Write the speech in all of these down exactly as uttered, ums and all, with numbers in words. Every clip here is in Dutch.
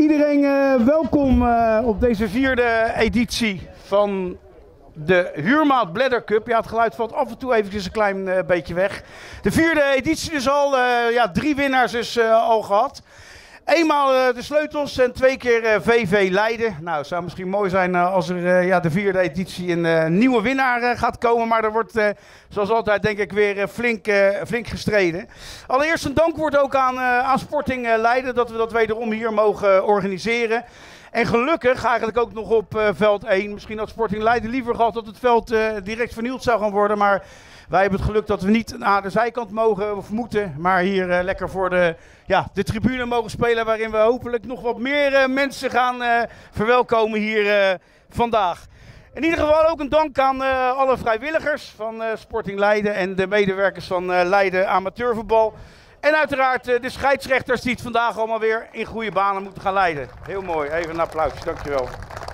Iedereen uh, welkom uh, op deze vierde editie van de Huurmaat Bladder Cup. Ja, het geluid valt af en toe eventjes een klein uh, beetje weg. De vierde editie dus al, uh, ja, drie winnaars dus uh, al gehad. Eenmaal uh, de sleutels en twee keer uh, V V Leiden. Nou, het zou misschien mooi zijn uh, als er uh, ja, de vierde editie een uh, nieuwe winnaar uh, gaat komen. Maar er wordt, uh, zoals altijd, denk ik weer uh, flink, uh, flink gestreden. Allereerst een dankwoord ook aan, uh, aan Sporting uh, Leiden dat we dat wederom hier mogen uh, organiseren. En gelukkig eigenlijk ook nog op uh, veld één. Misschien had Sporting Leiden liever gehad dat het veld uh, direct vernield zou gaan worden. Maar wij hebben het geluk dat we niet naar de zijkant mogen of moeten. Maar hier uh, lekker voor de, ja, de tribune mogen spelen. Waarin we hopelijk nog wat meer uh, mensen gaan uh, verwelkomen hier uh, vandaag. In ieder geval ook een dank aan uh, alle vrijwilligers van uh, Sporting Leiden. En de medewerkers van uh, Leiden Amateurvoetbal. En uiteraard uh, de scheidsrechters die het vandaag allemaal weer in goede banen moeten gaan leiden. Heel mooi. Even een applausje. Dankjewel.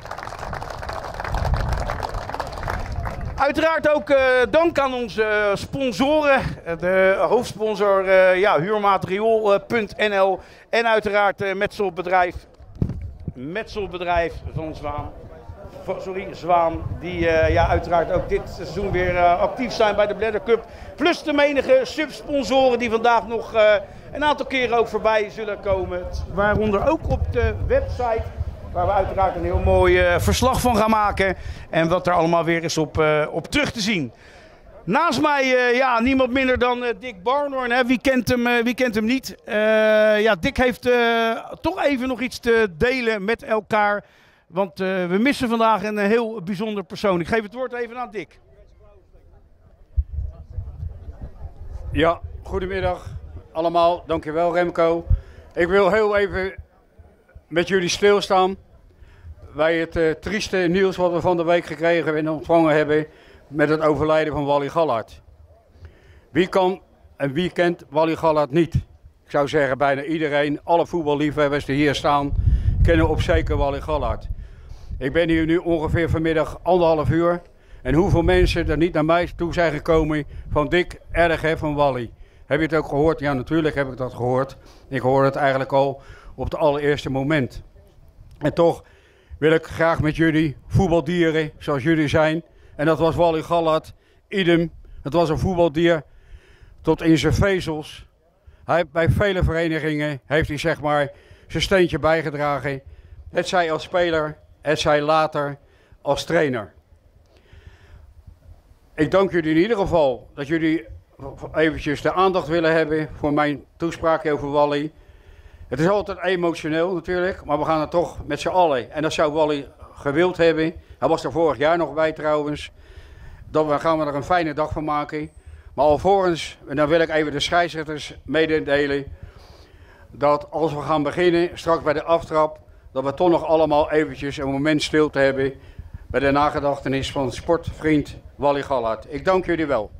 Uiteraard ook uh, dank aan onze sponsoren. De hoofdsponsor uh, ja, huurmaatriool punt n l en uiteraard uh, Metselbedrijf. Metselbedrijf van Zwaan. Sorry, Zwaan. Die uh, ja, uiteraard ook dit seizoen weer uh, actief zijn bij de Bladder Cup. Plus de menige subsponsoren die vandaag nog uh, een aantal keren ook voorbij zullen komen. Waaronder ook op de website. Waar we uiteraard een heel mooi uh, verslag van gaan maken. En wat er allemaal weer is op, uh, op terug te zien. Naast mij, uh, ja, niemand minder dan uh, Dick Barnhorn. Hè. Wie kent hem, uh, wie kent hem niet? Uh, ja, Dick heeft uh, toch even nog iets te delen met elkaar. Want uh, we missen vandaag een heel bijzonder persoon. Ik geef het woord even aan Dick. Ja, goedemiddag allemaal. Dankjewel Remco. Ik wil heel even met jullie stilstaan bij het uh, trieste nieuws wat we van de week gekregen en ontvangen hebben met het overlijden van Wally Gallaert. Wie kan en wie kent Wally Gallaert niet? Ik zou zeggen bijna iedereen, alle voetballiefhebbers die hier staan, kennen op zeker Wally Gallaert. Ik ben hier nu ongeveer vanmiddag anderhalf uur en hoeveel mensen er niet naar mij toe zijn gekomen van Dick, erg hè, van Wally. Heb je het ook gehoord? Ja, natuurlijk heb ik dat gehoord. Ik hoorde het eigenlijk al op het allereerste moment. En toch wil ik graag met jullie, voetbaldieren zoals jullie zijn. En dat was Wally Gallaert, idem. Het was een voetbaldier tot in zijn vezels. Hij, bij vele verenigingen heeft hij zeg maar zijn steentje bijgedragen. Het zij als speler, het zij later als trainer. Ik dank jullie in ieder geval dat jullie eventjes de aandacht willen hebben voor mijn toespraak over Wally. Het is altijd emotioneel natuurlijk, maar we gaan er toch met z'n allen. En dat zou Wally gewild hebben. Hij was er vorig jaar nog bij trouwens. Dan gaan we er een fijne dag van maken. Maar alvorens, en dan wil ik even de scheidsrechters mededelen. Dat als we gaan beginnen, straks bij de aftrap, dat we toch nog allemaal eventjes een moment stilte hebben bij de nagedachtenis van sportvriend Wally Gallaert. Ik dank jullie wel.